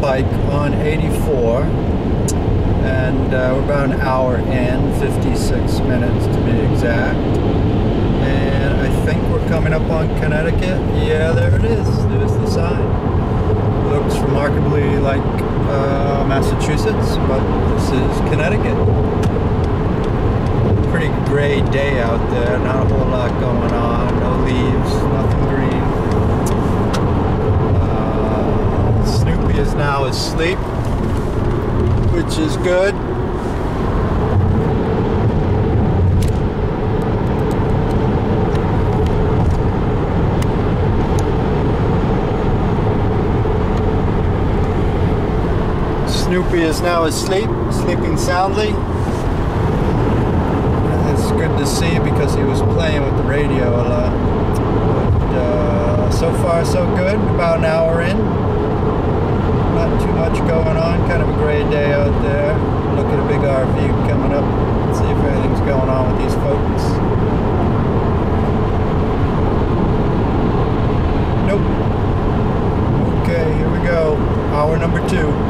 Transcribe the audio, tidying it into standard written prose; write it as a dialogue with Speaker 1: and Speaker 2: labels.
Speaker 1: Turnpike on 84, and we're about an hour in, 56 minutes to be exact. And I think we're coming up on Connecticut. Yeah, there it is. There's the sign. Looks remarkably like Massachusetts, but this is Connecticut. Pretty gray day out there, not a whole lot going on, no leaves, nothing green. Snoopy is now asleep, which is good. Snoopy is now asleep, sleeping soundly. It's good to see because he was playing with the radio a lot. But so far so good, about an hour in. Not too much going on, kind of a gray day out there. Look at a big RV coming up. Let's see if anything's going on with these folks. Nope. Okay, here we go. Hour number 2.